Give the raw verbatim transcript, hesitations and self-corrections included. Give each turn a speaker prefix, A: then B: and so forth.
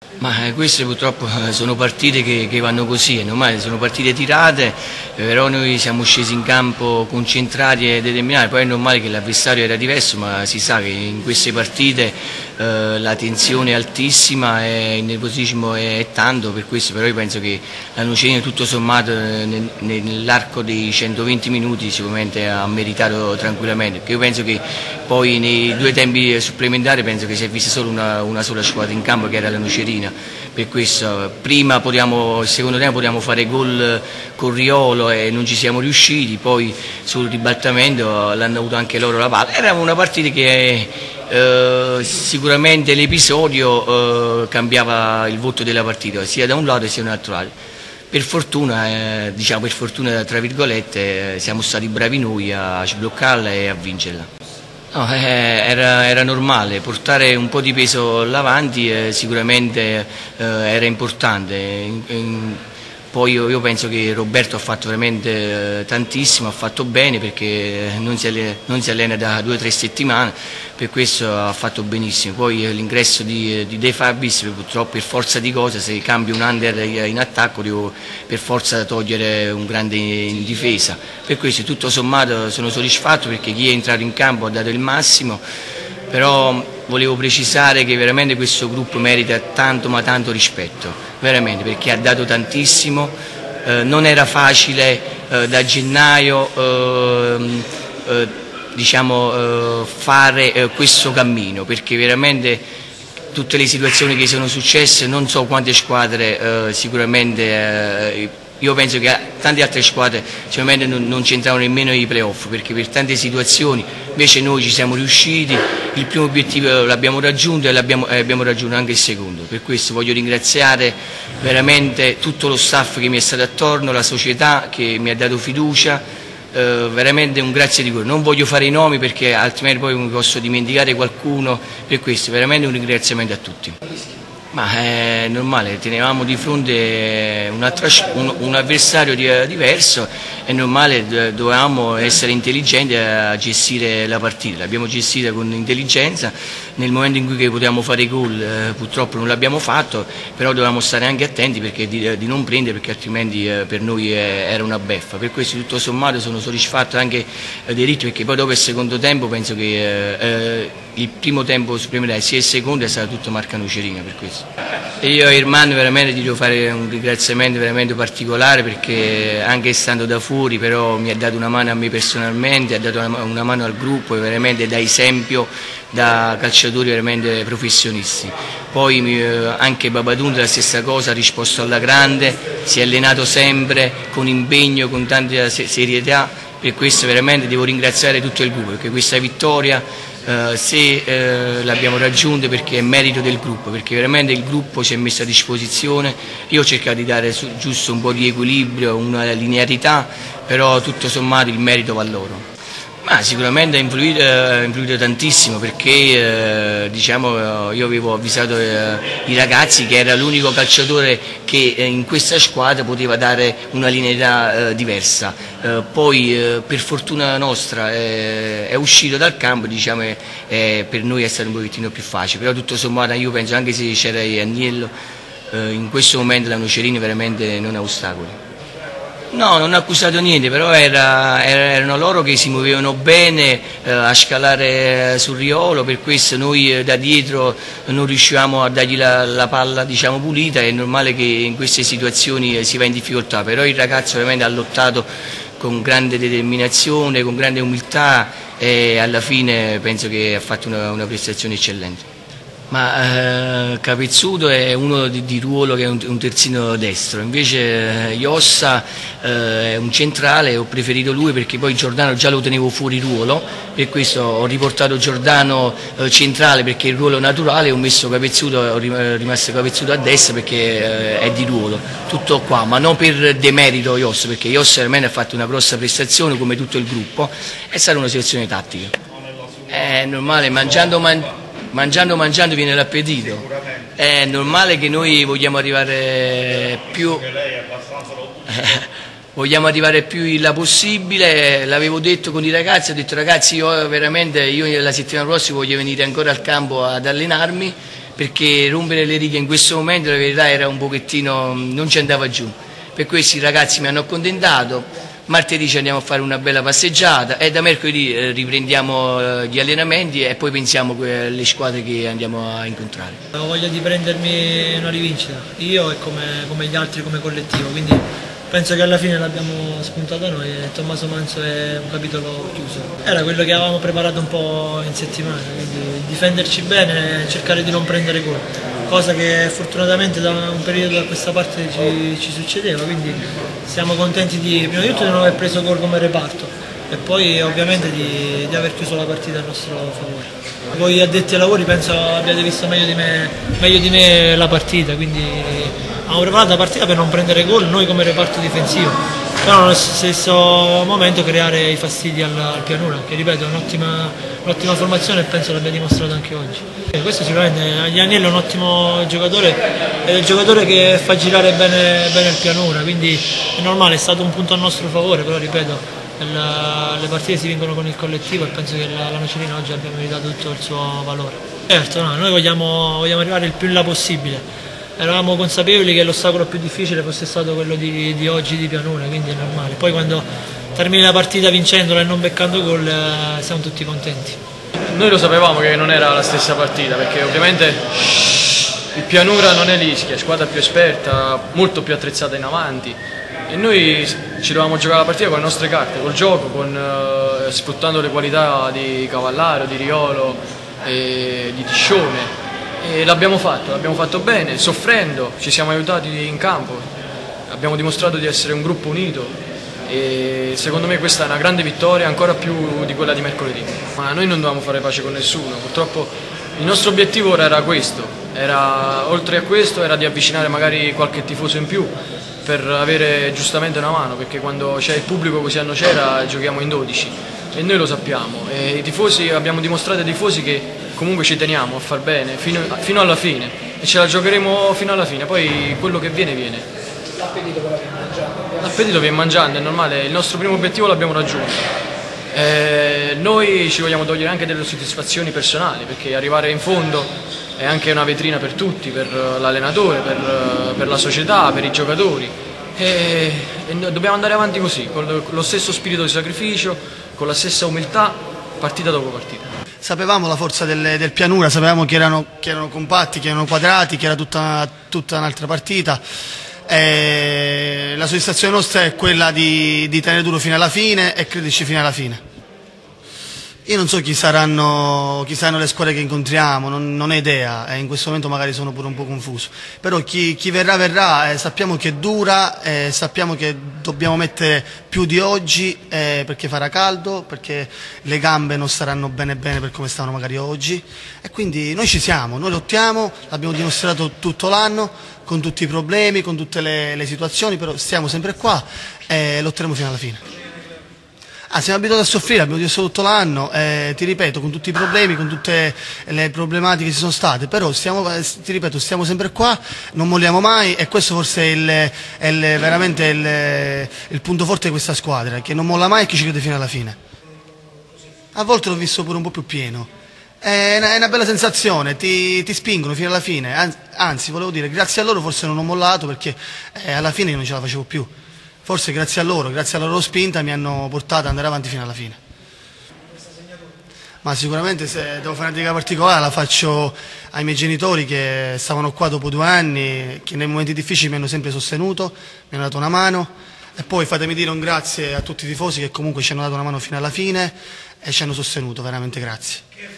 A: Ma queste purtroppo sono partite che, che vanno così, è normale, sono partite tirate, però noi siamo scesi in campo concentrati e determinati, poi è normale che l'avversario era diverso, ma si sa che in queste partite eh, la tensione è altissima e il nervosismo è, è tanto, per questo però io penso che la Nocerina tutto sommato nel, nell'arco dei centoventi minuti sicuramente ha meritato tranquillamente, perché io penso che poi nei due tempi supplementari penso che si è vista solo una, una sola squadra in campo che era la Nocerina. Per questo prima potevamo, il secondo tempo potevamo fare gol con Riolo e non ci siamo riusciti, poi sul ribaltamento l'hanno avuto anche loro la palla. Era una partita che eh, sicuramente l'episodio eh, cambiava il voto della partita, sia da un lato sia da un altro lato. Per fortuna, eh, diciamo per fortuna tra virgolette, eh, siamo stati bravi noi a sbloccarla e a vincerla. No, eh, era, era normale, portare un po' di peso avanti eh, sicuramente eh, era importante, in, in, poi io, io penso che Roberto ha fatto veramente eh, tantissimo, ha fatto bene perché non si allena, non si allena da due o tre settimane, per questo ha fatto benissimo. Poi eh, l'ingresso di, di De Fabris purtroppo per forza di cose, se cambio un under in attacco devo per forza togliere un grande in difesa, per questo tutto sommato sono soddisfatto perché chi è entrato in campo ha dato il massimo, però volevo precisare che veramente questo gruppo merita tanto ma tanto rispetto, veramente, perché ha dato tantissimo, eh, non era facile eh, da gennaio eh, eh, diciamo, eh, fare eh, questo cammino, perché veramente tutte le situazioni che sono successe, non so quante squadre eh, sicuramente, eh, io penso che tante altre squadre sicuramente non, non c'entravano nemmeno i playoff, perché per tante situazioni invece noi ci siamo riusciti, il primo obiettivo l'abbiamo raggiunto e l'abbiamo, eh, abbiamo raggiunto anche il secondo, per questo voglio ringraziare veramente tutto lo staff che mi è stato attorno, la società che mi ha dato fiducia, eh, veramente un grazie di cuore, non voglio fare i nomi perché altrimenti poi mi posso dimenticare qualcuno, per questo veramente un ringraziamento a tutti. Ma è normale, tenevamo di fronte un, altro, un, un avversario diverso, è normale, dovevamo essere intelligenti a gestire la partita, l'abbiamo gestita con intelligenza, nel momento in cui potevamo fare i gol eh, purtroppo non l'abbiamo fatto, però dovevamo stare anche attenti perché di, di non prendere, perché altrimenti eh, per noi eh, era una beffa, per questo tutto sommato sono soddisfatto anche eh, dei ritmi, perché poi dopo il secondo tempo penso che eh, eh, il primo tempo supplementare sia il secondo è stato tutto Marca Nocerina, per questo. E io a Irman veramente ti devo fare un ringraziamento veramente particolare, perché anche stando da fuori però mi ha dato una mano a me personalmente, ha dato una, una mano al gruppo e veramente da esempio, da calciatori veramente professionisti. Poi eh, anche Babadun la stessa cosa, ha risposto alla grande, si è allenato sempre con impegno, con tanta serietà, per questo veramente devo ringraziare tutto il gruppo, perché questa vittoria Uh, se uh, l'abbiamo raggiunta perché è merito del gruppo, perché veramente il gruppo ci è messo a disposizione, io ho cercato di dare su, giusto un po' di equilibrio, una linearità, però tutto sommato il merito va a loro. Ma sicuramente ha influito, ha influito tantissimo, perché eh, diciamo, io avevo avvisato eh, i ragazzi che era l'unico calciatore che eh, in questa squadra poteva dare una linearità eh, diversa, eh, poi eh, per fortuna nostra eh, è uscito dal campo, diciamo, eh, per noi è stato un pochettino più facile, però tutto sommato io penso anche se c'era Agnello eh, in questo momento la Nocerina veramente non ha ostacoli. No, non ho accusato niente, però era, erano loro che si muovevano bene eh, a scalare sul Riolo, per questo noi eh, da dietro non riuscivamo a dargli la, la palla, diciamo, pulita, è normale che in queste situazioni eh, si va in difficoltà, però il ragazzo veramente ha lottato con grande determinazione, con grande umiltà e alla fine penso che ha fatto una, una prestazione eccellente. Ma eh, Capezzuto è uno di, di ruolo che è un, un terzino destro, invece eh, Iossa eh, è un centrale, ho preferito lui perché poi Giordano già lo tenevo fuori ruolo, per questo ho riportato Giordano eh, centrale perché è il ruolo naturale, ho messo Capezzuto, ho rimasto Capezzuto a destra perché eh, è di ruolo, tutto qua, ma non per demerito Iossa, perché Iossa veramente ha fatto una grossa prestazione come tutto il gruppo, è stata una situazione tattica. È normale, mangiando mangiando Mangiando mangiando viene l'appetito, è normale che noi vogliamo arrivare più vogliamo arrivare più in là possibile, l'avevo detto con i ragazzi, ho detto ragazzi io veramente io la settimana prossima voglio venire ancora al campo ad allenarmi, perché rompere le righe in questo momento la verità era un pochettino, non ci andava giù. Per questo i ragazzi mi hanno accontentato. Martedì ci andiamo a fare una bella passeggiata e da mercoledì eh, riprendiamo eh, gli allenamenti e poi pensiamo alle squadre che andiamo a incontrare.
B: Ho voglia di prendermi una rivincita, io e come, come gli altri come collettivo, quindi penso che alla fine l'abbiamo spuntata noi e Tommaso Manzo è un capitolo chiuso. Era quello che avevamo preparato un po' in settimana, quindi difenderci bene e cercare di non prendere gol, cosa che fortunatamente da un periodo da questa parte ci, ci succedeva, quindi siamo contenti di, prima di tutto di non aver preso gol come reparto e poi ovviamente di, di aver chiuso la partita a nostro favore. Voi addetti ai lavori penso abbiate visto meglio di me, meglio di me la partita, quindi abbiamo preparato la partita per non prendere gol noi come reparto difensivo, però nello stesso momento creare i fastidi al, al Pianura, che ripeto è un'ottima un formazione e penso l'abbia dimostrato anche oggi. E questo sicuramente Agnello è un ottimo giocatore, è il giocatore che fa girare bene, bene il Pianura, quindi è normale, è stato un punto a nostro favore, però ripeto la, le partite si vincono con il collettivo e penso che la, la Nocerina oggi abbia meritato tutto il suo valore. Certo, no, noi vogliamo, vogliamo arrivare il più in là possibile. Eravamo consapevoli che l'ostacolo più difficile fosse stato quello di, di oggi di Pianura, quindi è normale. Poi quando termini la partita vincendola e non beccando gol eh, siamo tutti contenti.
C: Noi lo sapevamo che non era la stessa partita, perché ovviamente il Pianura non è l'Ischia, è squadra più esperta, molto più attrezzata in avanti e noi ci dovevamo giocare la partita con le nostre carte, col gioco, con, eh, sfruttando le qualità di Cavallaro, di Riolo e di Tiscione. E l'abbiamo fatto, l'abbiamo fatto bene, soffrendo, ci siamo aiutati in campo, abbiamo dimostrato di essere un gruppo unito e secondo me questa è una grande vittoria, ancora più di quella di mercoledì. Ma noi non dovevamo fare pace con nessuno, purtroppo il nostro obiettivo ora era questo, era, oltre a questo era di avvicinare magari qualche tifoso in più per avere giustamente una mano, perché quando c'è il pubblico così a Nocera giochiamo in dodici e noi lo sappiamo e i tifosi, abbiamo dimostrato ai tifosi che comunque ci teniamo a far bene fino, fino alla fine e ce la giocheremo fino alla fine, poi quello che viene viene.
B: L'appetito però viene mangiando.
C: L'appetito viene mangiando, è normale, il nostro primo obiettivo l'abbiamo raggiunto. Eh, noi ci vogliamo togliere anche delle soddisfazioni personali, perché arrivare in fondo è anche una vetrina per tutti, per l'allenatore, per, per la società, per i giocatori e, e dobbiamo andare avanti così, con lo stesso spirito di sacrificio, con la stessa umiltà, partita dopo partita.
D: Sapevamo la forza del, del Pianura, sapevamo che erano, che erano compatti, che erano quadrati, che era tutta, tutta un'altra partita. E la soddisfazione nostra è quella di, di tenere duro fino alla fine e crederci fino alla fine. Io non so chi saranno, chi saranno le squadre che incontriamo, non, non ho idea, e in questo momento magari sono pure un po' confuso. Però chi, chi verrà verrà, eh, sappiamo che è dura, eh, sappiamo che dobbiamo mettere più di oggi eh, perché farà caldo, perché le gambe non staranno bene bene per come stavano magari oggi. E quindi noi ci siamo, noi lottiamo, l'abbiamo dimostrato tutto l'anno, con tutti i problemi, con tutte le, le situazioni, però stiamo sempre qua e lotteremo fino alla fine. Ah, siamo abituati a soffrire, abbiamo dimostrato tutto l'anno, eh, ti ripeto, con tutti i problemi, con tutte le problematiche che ci sono state, però stiamo, ti ripeto, stiamo sempre qua, non molliamo mai e questo forse è, il, è il, veramente il, il punto forte di questa squadra, che non molla mai e che ci crede fino alla fine. A volte l'ho visto pure un po' più pieno. È una, è una bella sensazione, ti, ti spingono fino alla fine, anzi volevo dire grazie a loro forse non ho mollato perché eh, alla fine io non ce la facevo più, forse grazie a loro, grazie alla loro spinta mi hanno portato ad andare avanti fino alla fine. Ma sicuramente se devo fare una dedica particolare la faccio ai miei genitori che stavano qua dopo due anni, che nei momenti difficili mi hanno sempre sostenuto, mi hanno dato una mano e poi fatemi dire un grazie a tutti i tifosi che comunque ci hanno dato una mano fino alla fine e ci hanno sostenuto, veramente grazie.